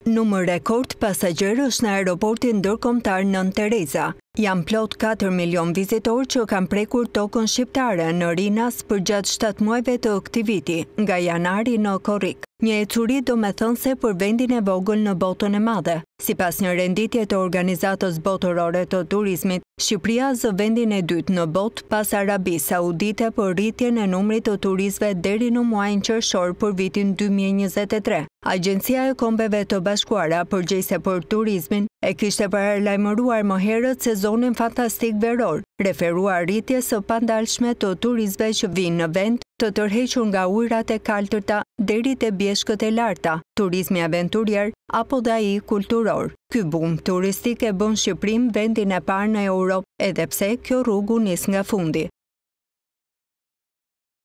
Numër rekord pasagjerësh në aeroportin ndërkombëtar Nënë Tereza. Janë plot 4 milion vizitorë që kanë prekur tokën shqiptare në Rinas për gjatë 7 muajve të këtij viti, nga janari në korrik. Një ecuri domethënëse për vendin e vogël në botën e madhe. Sipas një renditje të organizatës botërore të turizmit, Shqipëria zë vendin e dytë në botë pas Arabisë Saudite për rritjen e numrit të turistëve deri në muajin qershor për vitin 2023. Agjencia e Kombeve të Bashkuara përgjegjëse për turizmin e kishte paralajmëruar më herët sezonin fantastik veror, referuar rritjes së pandalshme të turistëve që vinë në vend, të tërhequr nga ujërat e kaltërta deri te bjeshkët e larta, turizmi aventurier apo dhe ai kulturor. Ky bum turistik e bën Shqipërinë vendin e parë në Europë, edhe pse kjo rrugë u nis nga fundi.